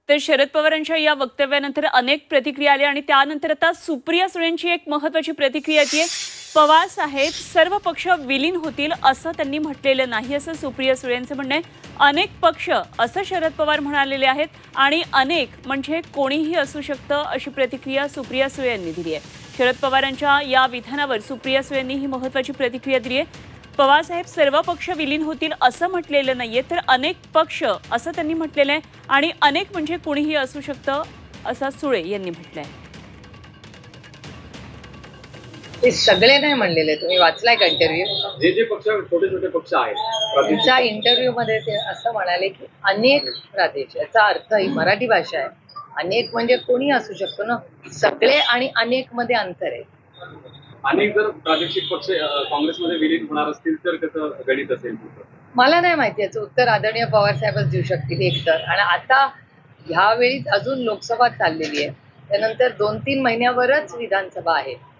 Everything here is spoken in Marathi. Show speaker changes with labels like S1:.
S1: तर शरद पवारांच्या या वक्तव्यानंतर अनेक प्रतिक्रिया आल्या आणि त्यानंतर आता सुप्रिया सुळेंची एक महत्त्वाची प्रतिक्रिया येते। पवार साहेब सर्व पक्ष विलीन होतील असं त्यांनी म्हटलेलं नाही असं सुप्रिया सुळेंचं म्हणणं आहे। अनेक पक्ष असं शरद पवार म्हणालेले आहेत आणि अनेक म्हणजे कोणीही असू शकतं अशी प्रतिक्रिया सुप्रिया सुळे यांनी दिली आहे। शरद पवारांच्या या विधानावर सुप्रिया सुळे यांनी ही महत्त्वाची प्रतिक्रिया दिली आहे। पवार साहेब सर्व पक्ष विलीन होतील असं म्हटलेलं नाहीये तर अनेक पक्ष असं त्यांनी म्हटलेलं आहे आणि अनेक म्हणजे कोणीही असू शकतं असं सुळे यांनी म्हटलंय।
S2: ते सगळे नाही म्हणलेले, तुम्ही वाचलाय का इंटरव्ह्यू?
S3: जे जे पक्ष छोटे छोटे पक्ष आहेत
S2: त्यांच्या इंटरव्ह्यू मध्ये ते असं म्हणाले की अनेक प्रदेश, याचा अर्थ ही मराठी भाषा आहे, अनेक म्हणजे कोणी असू शकतो ना, सगळे आणि अनेक मध्ये अंतर आहे।
S3: अनेक जर प्रादेशिक पक्ष काँग्रेसमध्ये विलीन होणार असतील तर कसं गणित असेल?
S2: मला नाही माहिती, याचं उत्तर आदरणीय पवार साहेबच देऊ शकतील एकतर। आणि आता ह्यावेळी अजून लोकसभा चाललेली आहे, त्यानंतर 2-3 महिन्यावरच विधानसभा आहे।